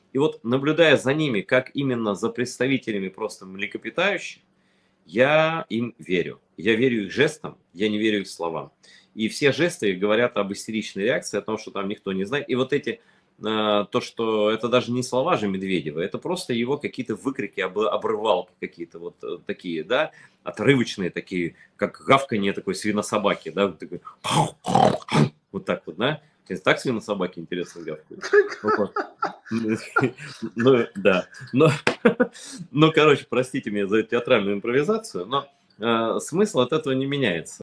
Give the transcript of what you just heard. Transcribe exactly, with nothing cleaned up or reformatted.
И вот наблюдая за ними, как именно за представителями просто млекопитающих, я им верю. Я верю их жестам, я не верю их словам. И все жесты говорят об истеричной реакции, о том, что там никто не знает. И вот эти, э, то, что это даже не слова же Медведева, это просто его какие-то выкрики, об, обрывалки какие-то вот э, такие, да, отрывочные такие, как гавканье такой свинособаки, да, вот, такой, вот так вот, да. Так свинособаки интересно гавкают. Вот. Ну, да. Но, ну, короче, простите меня за театральную импровизацию, но э, смысл от этого не меняется.